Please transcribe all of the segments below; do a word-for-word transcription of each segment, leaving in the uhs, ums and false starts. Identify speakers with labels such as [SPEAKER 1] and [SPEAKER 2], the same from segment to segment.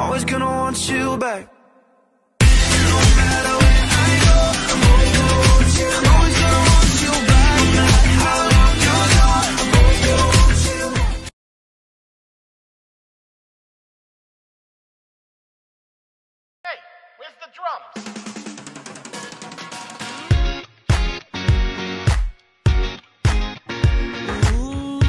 [SPEAKER 1] always gonna want you back.
[SPEAKER 2] Where's the drums?
[SPEAKER 1] Ooh,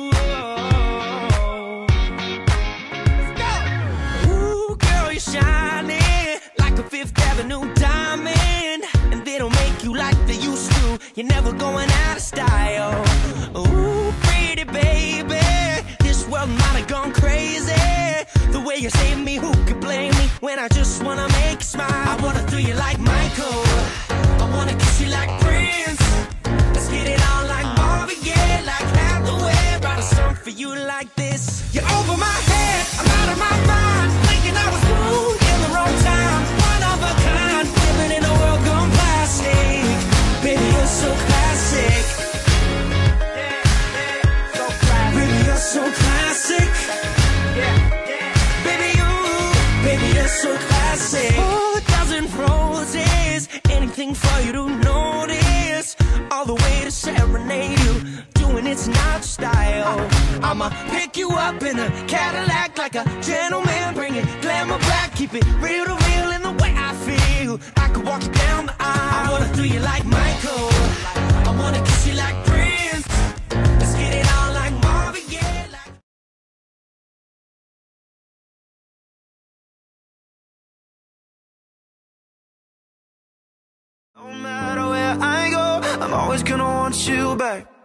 [SPEAKER 1] oh. Let's go! Ooh, girl, you're shining like a Fifth Avenue diamond, and they don't make you like they used to. You're never going out of style. Ooh, pretty baby, this world might have gone crazy. The way you save me, who could blame me when I just wanna make you smile? I wanna throw you like Michael, I wanna kiss you like Prince. Let's get it on like Marvin Gaye, like Hathaway. Write a song for you like this. You're over my head, I'm out of my mind, thinking I was cool in the wrong time. One of a kind, living in a world gone plastic. Baby, you're so classic. Yeah, yeah, so classic. Baby, you're so classic. So classic. Oh, a dozen roses, anything for you to notice. All the way to serenade you, doing it's not your style. I'ma pick you up in a Cadillac like a gentleman, bring it glamour back, keep it real to real in the way I feel. I could walk you down the aisle. I wanna throw you like Michael, I wanna kiss you like Prince. Let's get it on like Marvin Gaye, like no matter where I go, I'm always gonna want you back.